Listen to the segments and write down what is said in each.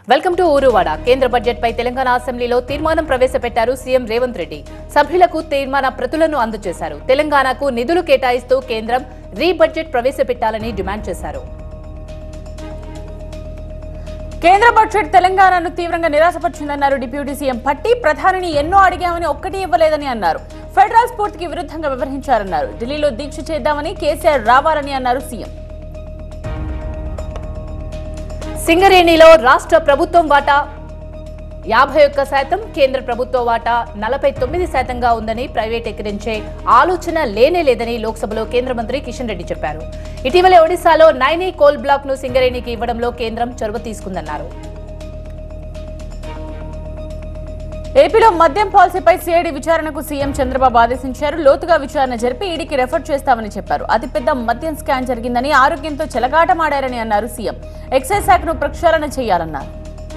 Welcome to ఊరువాడ. కేంద్ర budget పై తెలంగాణ అసెంబ్లీలో తీర్మానం ప్రవేశపెట్టారు సీఎం రేవంత్ రెడ్డి. సభ్యులకు తీర్మాన ప్రతులను అందజేశారు. తెలంగాణకు నిధులు కేటాయిస్తూ కేంద్రం రీ బడ్జెట్ ప్రవేశపెట్టాలని డిమాండ్ చేశారు. కేంద్ర బడ్జెట్ తెలంగాణను తీవ్రంగా నిరాశపరిచిందన్నారు డిప్యూటీ సీఎం పట్టి. ప్రధానిని ఎన్నో అడిగామని ఒక్కటి ఇవ్వలేదని అన్నారు. ఫెడరల్ స్ఫూర్తికి విరుద్ధంగా వ్యవహరించారన్నారు. ఢిల్లీలో దీక్ష చేద్దామని కేసీఆర్ రావాలని అన్నారు సీఎం. సింగరేణిలో రాష్ట్ర ప్రభుత్వం వాటా 51%, కేంద్ర ప్రభుత్వ వాటా 49%గా ఉందని ప్రైవేటీకరించే ఆలోచన లేనే లేదని లోక్సభలో కేంద్ర మంత్రి కిషన్ రెడ్డి చెప్పారు. ఇటీవలే ఒడిశాలో నైనీ కోల్ బ్లాక్ ను సింగరేణికి ఇవ్వడంలో కేంద్రం చొరవ తీసుకుందన్నారు. ఏపీలో మద్యం పాలసీపై సిఐడి విచారణకు సీఎం చంద్రబాబు ఆదేశించారు. లోతుగా విచారణ జరిపి ఈడీకి రెఫర్ చేస్తామని చెప్పారు. అతిపెద్ద మద్యం స్కామ్ జరిగిందని, ఆరోగ్యంతో చెలగాటమాడారని అన్నారు సీఎం. ఎక్సైజ్ శాఖను ప్రక్షాళన చేయాలన్నారు.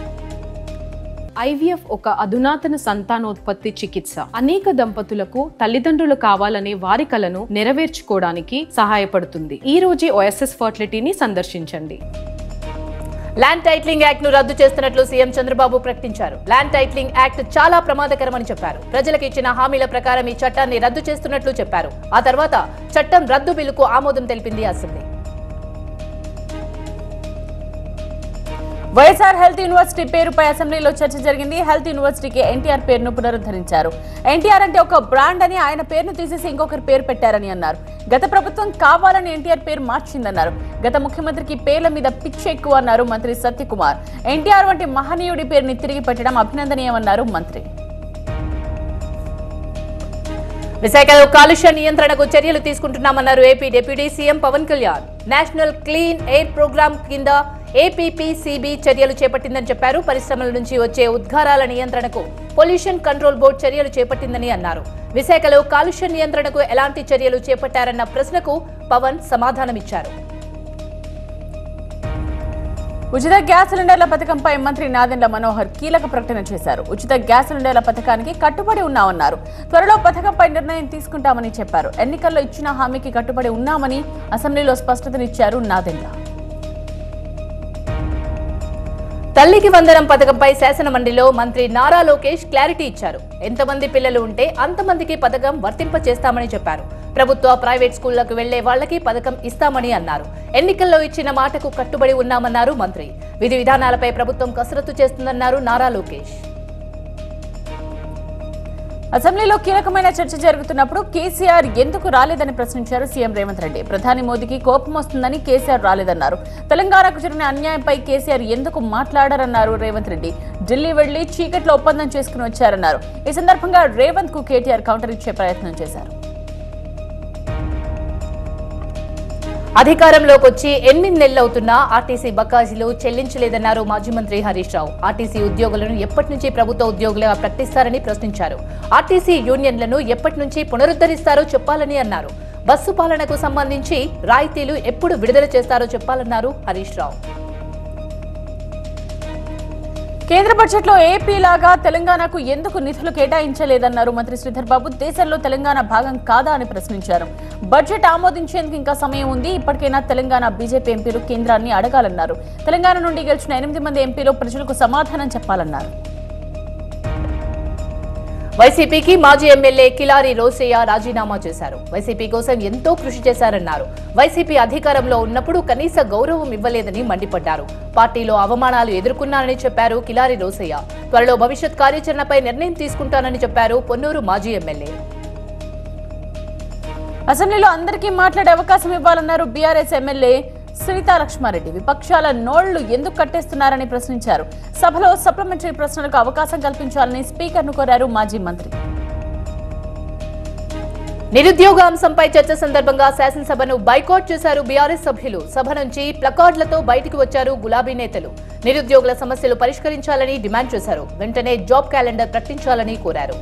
ఐవీఎఫ్ ఒక అధునాతన సంతానోత్పత్తి చికిత్స. అనేక దంపతులకు తల్లిదండ్రులు కావాలనే వారి కలను నెరవేర్చుకోవడానికి సహాయపడుతుంది. ఈ రోజే ఓఎస్ఎస్ ఫర్టిలిటీని సందర్శించండి. ల్యాండ్ టైటిలింగ్ యాక్ట్ ను రద్దు చేస్తున్నట్లు సీఎం చంద్రబాబు ప్రకటించారు. ల్యాండ్ టైటిలింగ్ యాక్ట్ చాలా ప్రమాదకరమని చెప్పారు. ప్రజలకు ఇచ్చిన హామీల ప్రకారం ఈ చట్టాన్ని రద్దు చేస్తున్నట్లు చెప్పారు. ఆ తర్వాత చట్టం రద్దు బిల్లుకు ఆమోదం తెలిపింది అసెంబ్లీ. వైఎస్ఆర్ హెల్త్ యూనివర్సిటీ పేరుపై అసెంబ్లీలో చర్చ జరిగింది. హెల్త్ యూనివర్సిటీకి ఎన్టీఆర్ పేరును పునరుద్ధరించారు. ఎన్టీఆర్ అంటే ఒక బ్రాండ్ అని, ఆయన పేరును తీసేసి ఇంకొకరి పేరు పెట్టారని అన్నారు. గత ప్రభుత్వం కావాలని ఎన్టీఆర్ పేరు మార్చిందన్నారు. గత ముఖ్యమంత్రికి పేర్ల మీద పిచ్చి ఎక్కువ అన్నారు మంత్రి సత్యకుమార్. ఎన్టీఆర్ వంటి మహనీయుడి పేరుని తిరిగి పెట్టడం అభినందనీయమన్నారు మంత్రి. విశాఖలో కాలుష్య నియంత్రణకు చర్యలు తీసుకుంటున్నామన్నారు AP deputy CM Pawan Kalyan. National clean air programme కింద ఏపీపీసీబీ చర్యలు చేపట్టిందని చెప్పారు. పరిశ్రమల నుంచి వచ్చే ఉద్గారాల నియంత్రణకు పొల్యూషన్ కంట్రోల్ బోర్డు చర్యలు చేపట్టిందని అన్నారు. విశాఖలో కాలుష్య నియంత్రణకు ఎలాంటి చర్యలు చేపట్టారన్న ప్రశ్నకు పవన్ సమాధానమిచ్చారు. ఉచిత గ్యాస్ సిలిండర్ల పథకంపై మంత్రి నాదెండ్ల మనోహర్ కీలక ప్రకటన చేశారు. ఉచిత గ్యాస్ సిలిండర్ల పథకానికి కట్టుబడి ఉన్నామన్నారు. త్వరలో పథకంపై నిర్ణయం తీసుకుంటామని చెప్పారు. ఎన్నికల్లో ఇచ్చిన హామీకి కట్టుబడి ఉన్నామని అసెంబ్లీలో స్పష్టతనిచ్చారు నాదెండ్ల. తల్లికి వందనం పథకంపై శాసనమండలిలో మంత్రి నారా లోకేష్ క్లారిటీ ఇచ్చారు. ఎంతమంది పిల్లలు ఉంటే అంతమందికి పథకం వర్తింపచేస్తామని చెప్పారు. ప్రభుత్వ ప్రైవేట్ స్కూళ్లకు వెళ్లే వాళ్లకి పథకం ఇస్తామని అన్నారు. ఎన్నికల్లో ఇచ్చిన మాటకు కట్టుబడి ఉన్నామన్నారు మంత్రి. విధి విధానాలపై ప్రభుత్వం కసరత్తు చేస్తుందన్నారు నారా లోకేష్. అసెంబ్లీలో కీలకమైన చర్చ జరుగుతున్నప్పుడు కేసీఆర్ ఎందుకు రాలేదని ప్రశ్నించారు సీఎం రేవంత్ రెడ్డి. ప్రధాని మోదీకి కోపం వస్తుందని కేసీఆర్ రాలేదన్నారు. తెలంగాణకు జరిగిన అన్యాయంపై కేసీఆర్ ఎందుకు మాట్లాడారన్నారు రేవంత్ రెడ్డి. ఢిల్లీ వెళ్లి చీకట్లో ఒప్పందం చేసుకుని వచ్చారన్నారు. ఈ సందర్భంగా రేవంత్ కు కేటీఆర్ కౌంటర్ ఇచ్చే ప్రయత్నం చేశారు. అధికారంలోకి వచ్చి 8 నెలలవుతున్నా ఆర్టీసీ బకాయిలు చెల్లించలేదన్నారు మాజీ మంత్రి హరీష్ రావు. ఆర్టీసీ ఉద్యోగులను ఎప్పటి నుంచి ప్రభుత్వ ఉద్యోగులుగా ప్రకటిస్తారని ప్రశ్నించారు. ఆర్టీసీ యూనియన్లను ఎప్పటి నుంచి పునరుద్ధరిస్తారో చెప్పాలని అన్నారు. బస్సు పాలనకు సంబంధించి రాయితీలు ఎప్పుడు విడుదల చేస్తారో చెప్పాలన్నారు హరీష్ రావు. కేంద్ర బడ్జెట్ లో ఏపీ లాగా తెలంగాణకు ఎందుకు నిధులు కేటాయించలేదన్నారు మంత్రి శ్రీధర్ బాబు. దేశంలో తెలంగాణ భాగం కాదా అని ప్రశ్నించారు. బడ్జెట్ ఆమోదించేందుకు ఇంకా సమయం ఉంది. ఇప్పటికైనా తెలంగాణ బీజేపీ ఎంపీలు కేంద్రాన్ని అడగాలన్నారు. తెలంగాణ నుండి గెలిచిన 8 మంది ఎంపీలు ప్రజలకు సమాధానం చెప్పాలన్నారు. వైసీపీకి మాజీ ఎమ్మెల్యే కిలారి రోసయ్య రాజీనామా చేశారు. వైసీపీ కోసం ఎంతో కృషి చేశారన్నారు. వైసీపీ అధికారంలో ఉన్నప్పుడు కనీస గౌరవం ఇవ్వలేదని మండిపడ్డారు. పార్టీలో అవమానాలు ఎదుర్కొన్నారని చెప్పారు కిలారి రోసయ్య. త్వరలో భవిష్యత్ కార్యాచరణపై నిర్ణయం తీసుకుంటానని చెప్పారు పొన్నూరు మాజీ ఎమ్మెల్యే. అసెంబ్లీలో అందరికీ మాట్లాడే అవకాశం ఇవ్వాలన్నారు బీఆర్ఎస్ ఎమ్మెల్యే సునీతా లక్ష్మారెడ్డి. విపక్షాల నోళ్లు ఎందుకు కట్టేస్తున్నారని ప్రశ్నించారు. సభలో సప్లిమెంటరీ ప్రశ్నలకు అవకాశం కల్పించాలని స్పీకర్ను కోరారు మాజీ మంత్రి. నిరుద్యోగ అంశంపై చర్చ సందర్భంగా శాసనసభను బైకాట్ చేశారు బీఆర్ఎస్ సభ్యులు. సభ నుంచి ప్లకార్డులతో బయటకు వచ్చారు గులాబీ నేతలు. నిరుద్యోగుల సమస్యలు పరిష్కరించాలని డిమాండ్ చేశారు. వెంటనే జాబ్ క్యాలెండర్ ప్రకటించాలని కోరారు.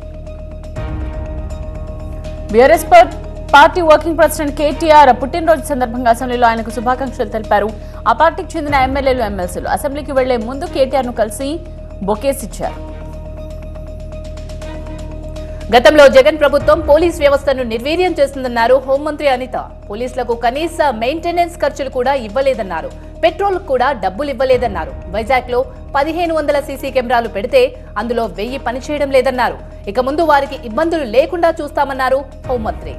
BRS party working president KTR పుట్టినరోజు సందర్భంగా అసెంబ్లీలో ఆయనకు శుభాకాంక్షలు తెలిపారు. ఆ పార్టీకి చెందిన ఎమ్మెల్యేలు, ఎమ్మెల్సీలు అసెంబ్లీకి వెళ్లే ముందు కేటీఆర్ ను కలిసి బొకేస్ ఇచ్చారు. గతంలో జగన్ ప్రభుత్వం పోలీస్ వ్యవస్థను నిర్వీర్యం చేస్తుందన్నారు హోంమంత్రి అనిత. పోలీసులకు కనీస మెయింటెనెన్స్ ఖర్చులు కూడా ఇవ్వలేదన్నారు. పెట్రోల్ కూడా డబ్బులు ఇవ్వలేదన్నారు. వైజాగ్ లో 1500 సీసీ కెమెరాలు పెడితే అందులో 1000 పనిచేయడం లేదన్నారు. ఇక ముందు వారికి ఇబ్బందులు లేకుండా చూస్తామన్నారు హోంమంత్రి.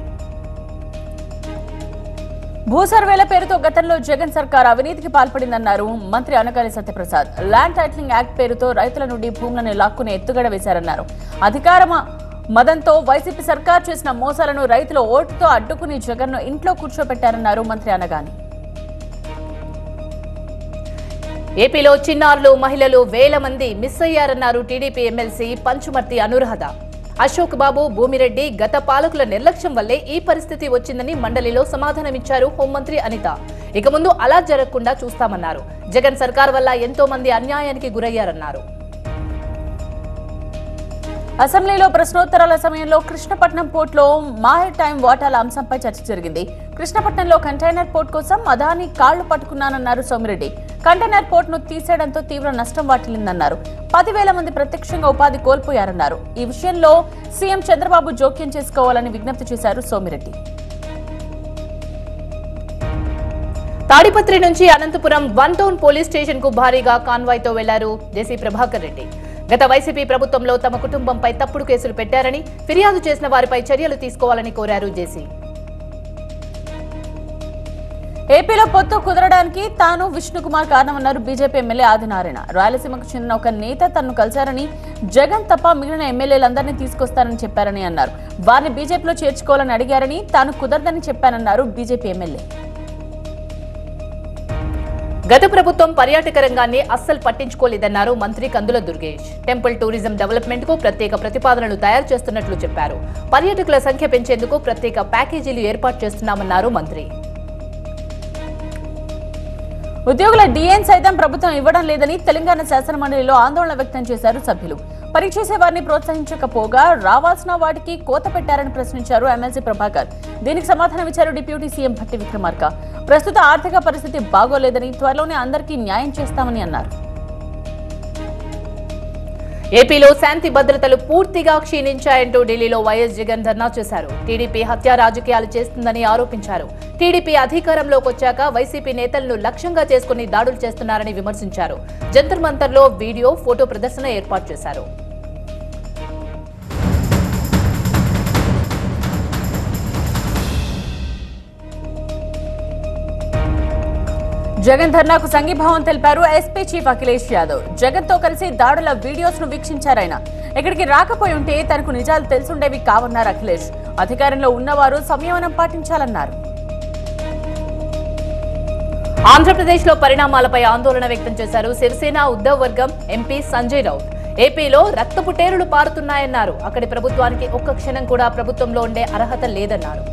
భూ సర్వేల పేరుతో గతంలో జగన్ సర్కార్ అవినీతికి పాల్పడిందన్నారు మంత్రి Anagani Satya Prasad. Land titling act పేరుతో రైతుల నుండి భూములను లాక్కునే ఎత్తుగడ వేశారన్నారు. అధికార మదంతో వైసీపీ సర్కార్ చేసిన మోసాలను రైతుల ఓటుతో అడ్డుకుని జగన్ను ఇంట్లో కూర్చోబెట్టారన్నారు మంత్రి అనగాని. ఏపీలో చిన్నారులు, మహిళలు వేల మంది మిస్ అయ్యారన్నారు టీడీపీ ఎమ్మెల్సీ పంచుమర్తి అనురాధ. అశోక్ బాబు, భూమిరెడ్డి గత పాలకుల నిర్లక్ష్యం వల్లే ఈ పరిస్థితి వచ్చిందని మండలిలో సమాధానమిచ్చారు హోంమంత్రి అనిత. ఇక ముందు అలా జరగకుండా చూస్తామన్నారు. జగన్ సర్కార్ వల్ల ఎంతో మంది అన్యాయానికి గురయ్యారన్నారు. అసెంబ్లీలో ప్రశ్నోత్తరాల సమయంలో కృష్ణపట్నం పోర్టులో మారిటైమ్ టైం వాటాల అంశంపై చర్చ జరిగింది. కృష్ణపట్నంలో కంటైనర్ పోర్ట్ కోసం అదాని కాళ్లు పట్టుకున్నానన్నారు సోమిరెడ్డి. కంటైనర్ పోర్టును తీసేయడంతో తీవ్ర నష్టం వాటిల్లిందన్నారు. 10,000 మంది ప్రత్యక్షంగా ఉపాధి కోల్పోయారన్నారు. ఈ విషయంలో సీఎం చంద్రబాబు జోక్యం చేసుకోవాలని విజ్ఞప్తి చేశారు సోమిరెడ్డి. తాడిపత్రి నుంచి అనంతపురం 1 టౌన్ పోలీస్ స్టేషన్ కు భారీగా కాన్వాయ్తో వెళ్లారు జేసీ ప్రభాకర్ రెడ్డి. గత వైసీపీ ప్రభుత్వంలో తమ కుటుంబంపై తప్పుడు కేసులు పెట్టారని, ఫిర్యాదు చేసిన వారిపై చర్యలు తీసుకోవాలని కోరారు జేసీ. ఏపీలో పొత్తు కుదరడానికి తాను విష్ణుకుమార్ కారణమన్నారు బీజేపీ ఎమ్మెల్యే ఆదినారాయణ. రాయలసీమకు చెందిన ఒక నేత తనను కలిశారని, జగన్ తప్ప మిగిలిన ఎమ్మెల్యేలందరినీ తీసుకొస్తారని చెప్పారని అన్నారు. వారిని బీజేపీలో చేర్చుకోవాలని అడిగారని, తాను కుదరదని చెప్పానన్నారు బీజేపీ ఎమ్మెల్యే. గత ప్రభుత్వం పర్యాటక రంగాన్ని అస్సలు పట్టించుకోలేదన్నారు మంత్రి Kandula Durgesh. Temple tourism development కు ప్రత్యేక ప్రతిపాదనలు తయారు చేస్తున్నట్లు చెప్పారు. పర్యాటకుల సంఖ్య పెంచేందుకు ప్రత్యేక ప్యాకేజీలు ఏర్పాటు చేస్తున్నామన్నారు మంత్రి. ఉద్యోగుల డిఎన్ సైతం ప్రభుత్వం ఇవ్వడం లేదని తెలంగాణ శాసనమండలిలో ఆందోళన వ్యక్తం చేశారు సభ్యులు. పరీక్షేసే వారిని ప్రోత్సహించకపోగా రావాల్సిన వాటికి కోత పెట్టారని ప్రశ్నించారు ఎమ్మెల్సీ ప్రభాకర్. దీనికి సమాధానమిచ్చారు డిప్యూటీ సీఎం భట్టి విక్రమార్క. ప్రస్తుత ఆర్థిక పరిస్థితి బాగోలేదని, త్వరలోనే అందరికీ న్యాయం చేస్తామని అన్నారు. ఏపీలో శాంతి భద్రతలు పూర్తిగా క్షీణించాయంటూ ఢిల్లీలో వైఎస్ జగన్ ధర్నా చేశారు. టీడీపీ హత్య రాజకీయాలు చేస్తుందని ఆరోపించారు. టీడీపీ అధికారంలోకి వచ్చాక వైసీపీ నేతలను లక్ష్యంగా చేసుకుని దాడులు చేస్తున్నారని విమర్శించారు. జంతర్ మంతర్లో వీడియో, ఫోటో ప్రదర్శన ఏర్పాటు చేశారు. జగన్ ధర్నాకు సంఘీభావం తెలిపారు ఎస్పీ చీఫ్ అఖిలేష్ యాదవ్. జగన్ తో కలిసి దాడుల వీడియోస్ ను వీక్షించారాయన. ఇక్కడికి రాకపోయి ఉంటే తనకు నిజాలు తెలుసుండేవి కావన్నారు అఖిలేష్. అధికారంలో ఉన్నవారు సంయమనం పాటించాలన్నారు. ఆంధ్రప్రదేశ్ లో పరిణామాలపై ఆందోళన వ్యక్తం చేశారు శివసేన ఉద్ధవ్ వర్గం ఎంపీ సంజయ్ రౌత్. ఏపీలో రక్తపు టేరులు పారుతున్నాయన్నారు. అక్కడి ప్రభుత్వానికి ఒక్క క్షణం కూడా ప్రభుత్వంలో ఉండే అర్హత లేదన్నారు.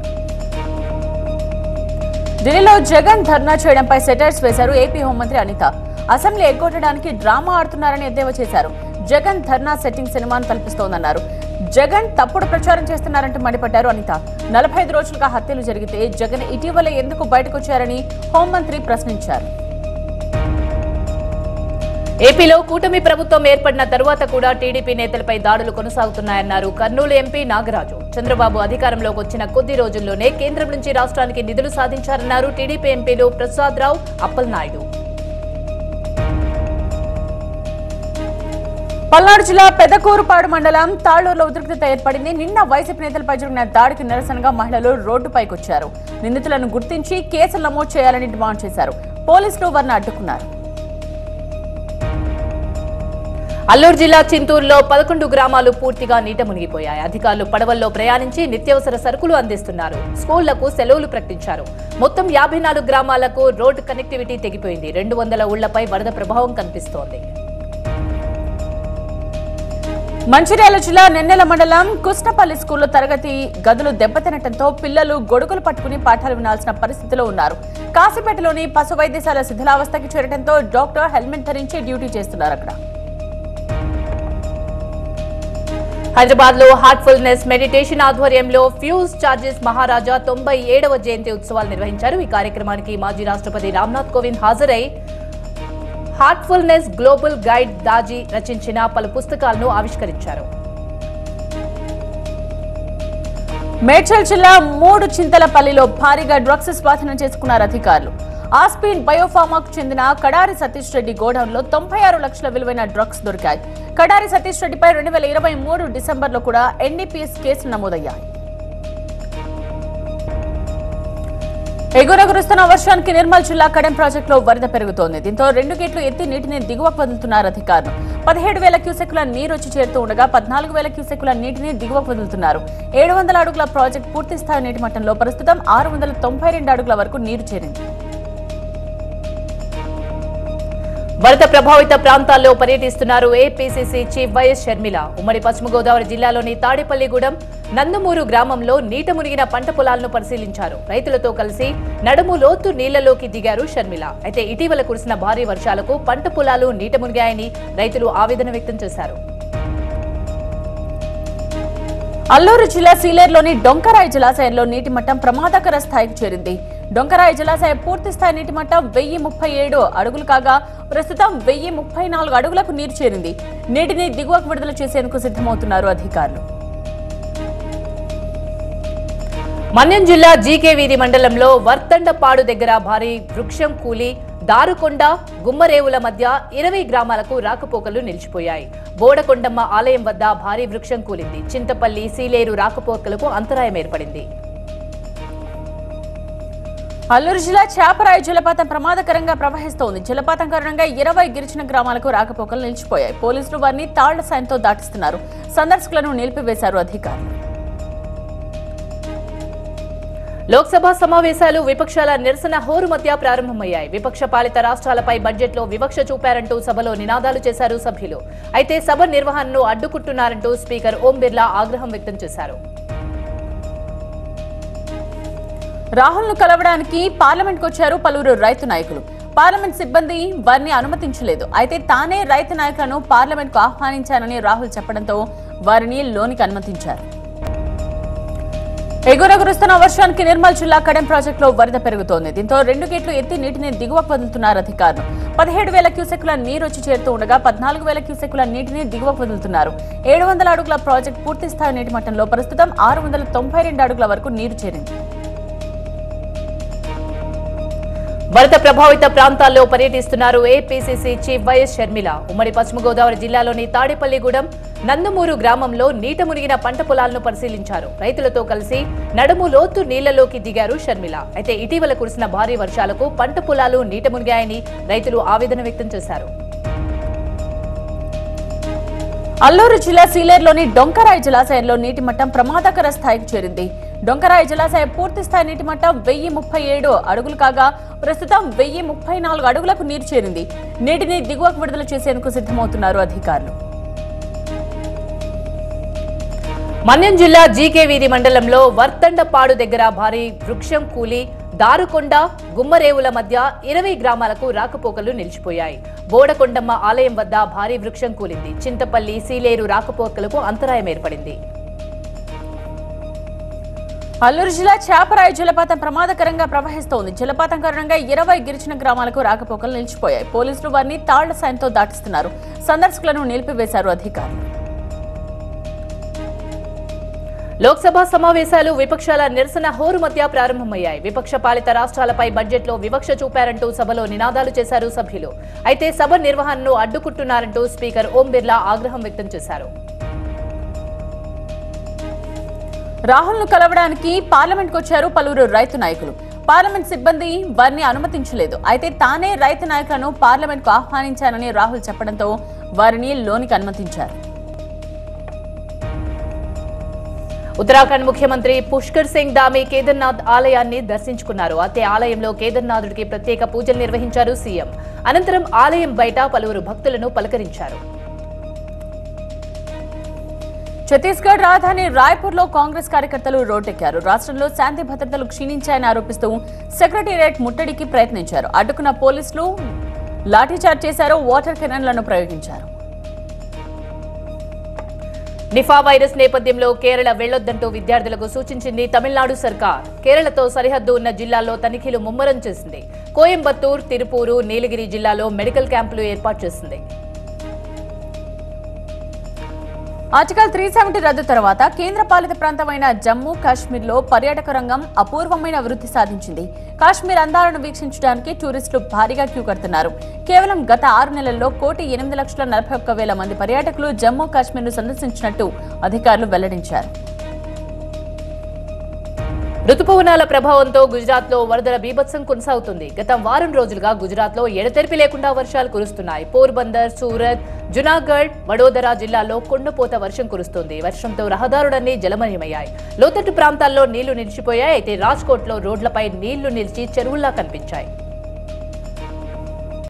ఢిల్లీలో జగన్ ధర్నా చేయడంపై సెటైర్స్ వేశారు ఏపీ హోంమంత్రి అనిత. అసెంబ్లీ ఎగ్గొట్టడానికి డ్రామా ఆడుతున్నారని ఎద్దేవా చేశారు. జగన్ ధర్నా సెట్టింగ్ సినిమాను కల్పిస్తోందన్నారు. జగన్ తప్పుడు ప్రచారం చేస్తున్నారంటూ మండిపడ్డారు అనిత. 45 రోజులుగా హత్యలు జరిగితే జగన్ ఇటీవల ఎందుకు బయటకొచ్చారని హోంమంత్రి ప్రశ్నించారు. ఏపీలో కూటమి ప్రభుత్వం ఏర్పడిన తరువాత కూడా టీడీపీ నేతలపై దాడులు కొనసాగుతున్నాయన్నారు కర్నూలు ఎంపీ నాగరాజు. చంద్రబాబు అధికారంలోకి వచ్చిన కొద్ది రోజుల్లోనే కేంద్రం నుంచి రాష్ట్రానికి నిధులు సాధించారన్నారు టీడీపీ ఎంపీలు ప్రసాద్ రావు, అప్పలనాయుడు. పల్నాడు జిల్లా పెదకూరుపాడు మండలం తాళ్లూరులో ఉద్రిక్తత ఏర్పడింది. నిన్న వైసీపీ నేతలపై జరిగిన దాడికి నిరసనగా మహిళలు రోడ్డుపైకొచ్చారు. నిందితులను గుర్తించి కేసులు నమోదు చేయాలని డిమాండ్ చేశారు. పోలీసులు వారిని అడ్డుకున్నారు. అల్లూరు జిల్లా చింతూరులో 11 గ్రామాలు పూర్తిగా నీట మునిగిపోయాయి. అధికారులు పడవల్లో ప్రయాణించి నిత్యావసర సరుకులు అందిస్తున్నారు. స్కూళ్లకు సెలవులు ప్రకటించారు. మొత్తం 54 గ్రామాలకు రోడ్డు కనెక్టివిటీ తెగిపోయింది. 200 ఊళ్లపై వరద ప్రభావం కనిపిస్తోంది. మంచిర్యాల జిల్లా నెన్నెల మండలం కుస్నపల్లి స్కూల్లో తరగతి గదులు దెబ్బతినటంతో పిల్లలు గొడుగులు పట్టుకుని పాఠాలు వినాల్సిన పరిస్థితిలో ఉన్నారు. కాశీపేటలోని పశు వైద్యశాల శిథిలావస్థకి చేరడంతో డాక్టర్ హెల్మెట్ ధరించి డ్యూటీ చేస్తున్నారు. అక్కడ హైదరాబాద్ లో హార్ట్ఫుల్నెస్ మెడిటేషన్ ఆధ్వర్యంలో ఫ్యూజ్ చార్జెస్ మహారాజా 97వ జయంతి ఉత్సవాలు నిర్వహించారు. ఈ కార్యక్రమానికి మాజీ రాష్ట్రపతి రామ్నాథ్ కోవింద్ హాజరై హార్ట్ఫుల్నెస్ గ్లోబల్ గైడ్ దాజీ రచించిన పలు పుస్తకాలను ఆవిష్కరించారు. మేడ్చల్ జిల్లా 3 చింతలపల్లిలో భారీగా డ్రగ్స్ స్వాధీనం చేసుకున్నారు అధికారులు. ఆస్పిన్ బయోఫార్మాకు చెందిన కడారి సతీష్ రెడ్డి గోడౌన్లో 96 లక్షల విలువైన డ్రగ్స్ దొరికాయి. కడారి సతీష్ రెడ్డిపై 2023 డిసెంబర్లో కూడా ఎన్డీపీఎస్ కేసులు నమోదయ్యాయి. ఎగువన కురుస్తున్న వర్షానికి నిర్మల్ జిల్లా కడెం ప్రాజెక్టులో వరద పెరుగుతోంది. దీంతో 2 గేట్లు ఎత్తి నీటిని దిగువకు వదులుతున్నారు అధికారులు. 17,000 క్యూసెక్కుల నీరు వచ్చి చేరుతూ ఉండగా 14,000 క్యూసెక్కుల నీటిని దిగువకు వదులుతున్నారు. 700 అడుగుల ప్రాజెక్టు పూర్తి స్థాయి నీటి మట్టంలో ప్రస్తుతం 692 అడుగుల వరకు నీరు చేరింది. వరద ప్రభావిత ప్రాంతాల్లో పర్యటిస్తున్నారు ఏపీసీసీ చీఫ్ వైఎస్ షర్మిల. ఉమ్మడి పశ్చిమ గోదావరి జిల్లాలోని తాడేపల్లిగూడెం, నందమూరు గ్రామంలో నీట మునిగిన పంట పొలాలను పరిశీలించారు. రైతులతో కలిసి నడుము లోతు నీళ్లలోకి దిగారు షర్మిల. అయితే ఇటీవల కురిసిన భారీ వర్షాలకు పంట పొలాలు నీట మునిగాయని రైతులు ఆవేదన వ్యక్తం చేశారు. అల్లూరు జిల్లా సీలేరులోని డొంకరాయి జలాశయంలో నీటి మట్టం ప్రమాదకర స్థాయికి చేరింది. డొంకరాయి జలాశయం పూర్తి స్థాయి నీటి మట్టం 1037 అడుగులు కాగా ప్రస్తుతం 1034 అడుగులకు నీరు చేరింది. నీటిని దిగువకు విడుదల చేసేందుకు సిద్ధమవుతున్నారు అధికారులు. మన్యం జిల్లా జీకే వీధి మండలంలో వర్తండపాడు దగ్గర భారీ వృక్షం కూలి దారుకొండ, గుమ్మరేవుల మధ్య 20 గ్రామాలకు రాకపోకలు నిలిచిపోయాయి. బోడకొండమ్మ ఆలయం వద్ద భారీ వృక్షం కూలింది. చింతపల్లి, సీలేరు రాకపోకలకు అంతరాయం ఏర్పడింది. అల్లూరు జిల్లా చేపరాయి జలపాతం ప్రమాదకరంగా ప్రవహిస్తోంది. జలపాతం కారణంగా 20 గిరిజన గ్రామాలకు రాకపోకలు నిలిచిపోయాయి. పోలీసులు వారిని తాళ్ల సాయంతో దాటిస్తున్నారు. సందర్శకులను నిలిపివేశారు అధికారులు. లోక్సభ సమావేశాలు విపక్షాల నిరసన హోరు మధ్య ప్రారంభమయ్యాయి. విపక్ష పాలిత రాష్ట్రాలపై బడ్జెట్లో వివక్ష చూపారంటూ సభలో నినాదాలు చేశారు సభ్యులు. అయితే సభ నిర్వహణను అడ్డుకుంటున్నారంటూ స్పీకర్ ఓం బిర్లా ఆగ్రహం వ్యక్తం చేశారు. రాహుల్ను కలవడానికి పార్లమెంట్కు వచ్చారు పలువురు రైతు నాయకులు. పార్లమెంట్ సిబ్బంది వారిని అనుమతించలేదు. అయితే తానే రైతు నాయకులను పార్లమెంట్కు ఆహ్వానించానని రాహుల్ చెప్పడంతో వారిని లోనికి అనుమతించారు. ఎగువన కురుస్తున్న వర్షానికి నిర్మల్ జిల్లా కడెం ప్రాజెక్టులో వరద పెరుగుతోంది. దీంతో 2 గేట్లు ఎత్తి నీటిని దిగువకు వదులుతున్నారు అధికారులు. 17,000 క్యూసెక్కుల నీరు వచ్చి చేరుతూ ఉండగా 14,000 క్యూసెక్కుల నీటిని దిగువకు వదులుతున్నారు. 700 అడుగుల ప్రాజెక్టు పూర్తి స్థాయి నీటి మట్టంలో ప్రస్తుతం 692 అడుగుల వరకు నీరు చేరింది. వరద ప్రభావిత ప్రాంతాల్లో పర్యటిస్తున్నారు ఏపీసీసీ చీఫ్ వైఎస్ షర్మిల. ఉమ్మడి పశ్చిమ గోదావరి జిల్లాలోని తాడేపల్లిగూడెం, నందమూరు గ్రామంలో నీట మునిగిన పంట పొలాలను పరిశీలించారు. రైతులతో కలిసి నడుము లోతు నీళ్లలోకి దిగారు షర్మిల. అయితే ఇటీవల కురిసిన భారీ వర్షాలకు పంట పొలాలు నీట మునిగాయని రైతులు ఆవేదన వ్యక్తం చేశారు. అల్లూరు జిల్లా సీలేరులోని డొంకరాయి జలాశయంలో నీటి మట్టం ప్రమాదకర స్థాయికి చేరింది. డొంకరాయి జలాశయం పూర్తి స్థాయి నీటి మట్టం 1037 అడుగులు కాగా ప్రస్తుతం 1034 అడుగులకు నీరు చేరింది. నీటిని దిగువకు విడుదల చేసేందుకు సిద్ధమవుతున్నారు అధికారులు. మన్యం జిల్లా జీకే వీధి మండలంలో వర్తండపాడు దగ్గర భారీ వృక్షం కూలి దారుకొండ, గుమ్మరేవుల మధ్య 20 గ్రామాలకు రాకపోకలు నిలిచిపోయాయి. బోడకొండమ్మ ఆలయం వద్ద భారీ వృక్షం కూలింది. చింతపల్లి, సీలేరు రాకపోకలకు అంతరాయం ఏర్పడింది. అల్లూరు జిల్లా చేపరాయి జలపాతం ప్రమాదకరంగా ప్రవహిస్తోంది. జలపాతం కారణంగా 20 గిరిజన గ్రామాలకు రాకపోకలు నిలిచిపోయాయి. పోలీసులు వారిని తాళ్ల సాయంతో దాటిస్తున్నారు. సందర్శకులను నిలిపివేశారు అధికారులు. లోక్సభ సమావేశాలు విపక్షాల నిరసన హోరు మధ్య ప్రారంభమయ్యాయి. విపక్ష పాలిత రాష్ట్రాలపై బడ్జెట్లో వివక్ష చూపారంటూ సభలో నినాదాలు చేశారు సభ్యులు. అయితే సభ నిర్వహణను అడ్డుకుంటున్నారంటూ స్పీకర్ ఓం బిర్లా ఆగ్రహం వ్యక్తం చేశారు. రాహుల్ను కలవడానికి పార్లమెంట్కు వచ్చారు పలువురు రైతు నాయకులు. పార్లమెంట్ సిబ్బంది వారిని అనుమతించలేదు. అయితే తానే రైతు నాయకులను పార్లమెంట్కు ఆహ్వానించానని రాహుల్ చెప్పడంతో వారిని లోనికి అనుమతించారు. ఉత్తరాఖండ్ ముఖ్యమంత్రి పుష్కర్ సింగ్ ధామీ కేదార్నాథ్ ఆలయాన్ని దర్శించుకున్నారు. అయితే ఆలయంలో కేదార్నాథుడికి ప్రత్యేక పూజలు నిర్వహించారు సీఎం. అనంతరం ఆలయం బయట పలువురు భక్తులను పలకరించారు. ఛత్తీస్గఢ్ రాజధాని రాయ్పూర్లో కాంగ్రెస్ కార్యకర్తలు రోడ్డెక్కారు. రాష్ట్రంలో శాంతి భద్రతలు క్షీణించాయని ఆరోపిస్తూ సెక్రటేరియట్ ముట్టడికి ప్రయత్నించారు. అడ్డుకున్న పోలీసులు లాఠీచార్జ్ చేశారు. వాటర్ కెనాన్లను ప్రయోగించారు. నిఫా వైరస్ నేపథ్యంలో కేరళ వెళ్లొద్దంటూ విద్యార్థులకు సూచించింది తమిళనాడు సర్కార్. కేరళతో సరిహద్దు ఉన్న జిల్లాల్లో తనిఖీలు ముమ్మరం చేసింది. కోయంబత్తూర్, తిరుపూరు, నీలగిరి జిల్లాలో మెడికల్ క్యాంపులు ఏర్పాటు చేసింది. ఆర్టికల్ 370 రద్దు తర్వాత కేంద్ర పాలిత ప్రాంతమైన జమ్మూ కాశ్మీర్లో పర్యాటక రంగం అపూర్వమైన అభివృద్ధి సాధించింది. కాశ్మీర్ అందాలను వీక్షించడానికి టూరిస్టులు భారీగా క్యూ కడుతున్నారు. కేవలం గత 6 నెలల్లో 1,8,41,000 మంది పర్యాటకులు జమ్మూ కాశ్మీర్ను సందర్శించినట్టు అధికారులు వెల్లడించారు. రుతుపవనాల ప్రభావంతో గుజరాత్లో వరదల బీభత్సం కొనసాగుతుంది. గత వారం రోజులుగా గుజరాత్లో ఎడతెరిపి లేకుండా వర్షాలు కురుస్తున్నాయి. పోర్బందర్, సూరత్, జునాగఢ్, వడోదరా జిల్లాల్లో కొండపోత వర్షం కురుస్తోంది. వర్షంతో రహదారులన్నీ జలమయమయ్యాయి. లోతట్టు ప్రాంతాల్లో నీళ్లు నిలిచిపోయాయి. అయితే రాజ్కోట్లో రోడ్లపై నీళ్లు నిలిచి చెరువుల్లా కనిపించాయి.